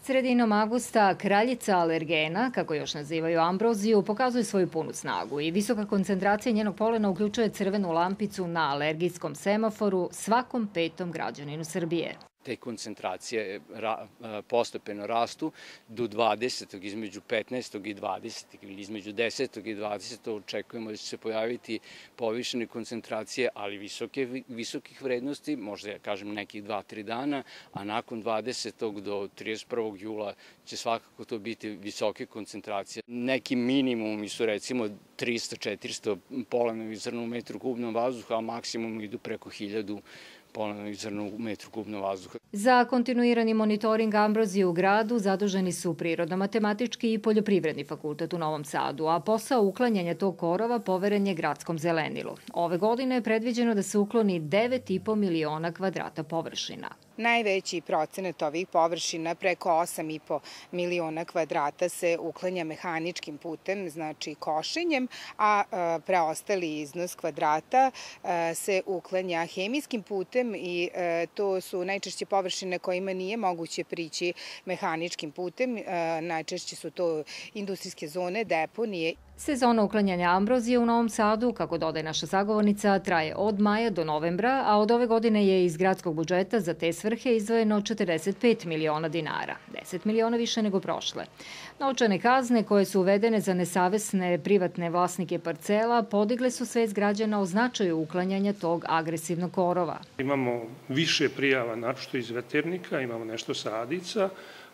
Sredinom avgusta kraljica alergena, kako još nazivaju ambroziju, pokazuje svoju punu snagu i visoka koncentracija njenog polena uključuje crvenu lampicu na alergijskom semaforu svakom petom građaninu Srbije. Te koncentracije postepeno rastu do 20. između 15. i 20. ili između 10. i 20. očekujemo da će se pojaviti povišene koncentracije, ali visokih vrednosti, možda kažem nekih 2-3 dana, a nakon 20. do 31. jula će svakako to biti visoke koncentracije. Neki minimumi su recimo 300-400 polenovih zrna u metru kubnom vazduha, a maksimum idu preko 1000 polenovih zrna u metru kubnog vazduha. Za kontinuirani monitoring ambrozije u gradu zaduženi su Prirodno-matematički i Poljoprivredni fakultet u Novom Sadu, a posao uklanjanja tog korova poveren je gradskom zelenilu. Ove godine je predviđeno da se ukloni 9,5 miliona kvadrata površina. Najveći procenat ovih površina, preko 8,5 miliona kvadrata, se uklanja mehaničkim putem, znači košenjem, a preostali iznos kvadrata se uklanja hemijskim putem i to su najčešće površine kojima nije moguće prići mehaničkim putem. Najčešće su to industrijske zone, deponije. Sezona uklanjanja ambrozije u Novom Sadu, kako dodaje naša sagovornica, traje od maja do novembra, a od ove godine je iz gradskog budžeta za te svrhe izdvojeno 45 miliona dinara, 10 miliona više nego prošle. Novčane kazne koje su uvedene za nesavesne privatne vlasnike parcela podigle su svest građana o značaju uklanjanja tog agresivnog korova. Imamo više prijava, naročito iz veternika, imamo nešto sa Adica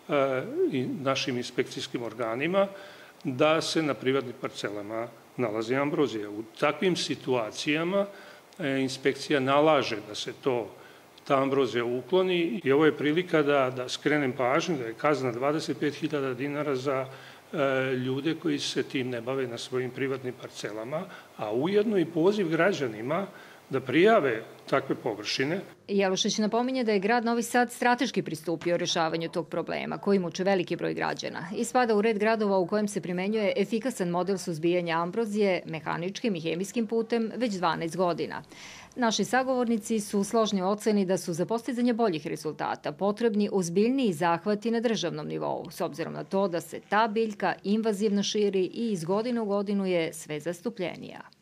i našim inspekcijskim organima, da se na privatnim parcelama nalazi ambrozija. U takvim situacijama inspekcija nalaže da se ta ambrozija ukloni i ovo je prilika da skrenem pažnju da je kazna 25.000 dinara za ljude koji se tim ne bave na svojim privatnim parcelama, a ujedno i poziv građanima da prijave takve površine. Jelušić napominje da je grad Novi Sad strateški pristupio rešavanju tog problema, koji muče veliki broj građana i spada u red gradova u kojem se primenjuje efikasan model suzbijanja ambrozije mehaničkim i hemijskim putem već 12 godina. Naši sagovornici su složni u oceni da su za postizanje boljih rezultata potrebni ozbiljniji zahvati na državnom nivou, s obzirom na to da se ta biljka invazivno širi i iz godine u godinu je sve zastupljenija.